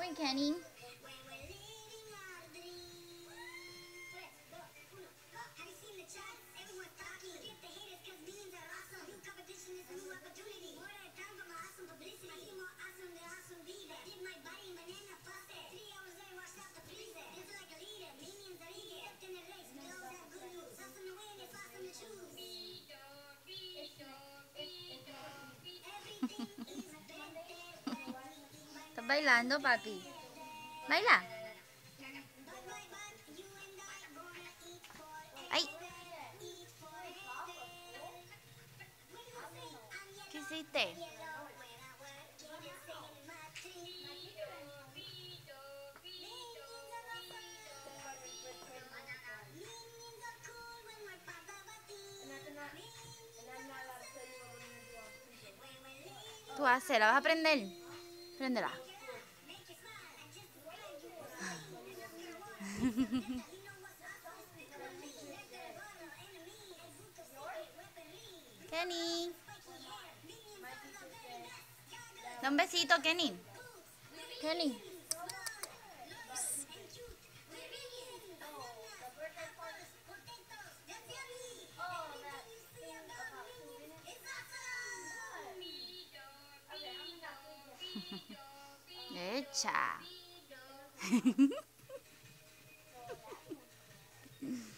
doing, Kenny? ¿Estás bailando, papi? ¿Baila? ¡Ay! ¿Qué hiciste? Tú haces, ¿la vas a prender? Préndela. Kenny. Da un besito, Kenny. Kenny. Echa.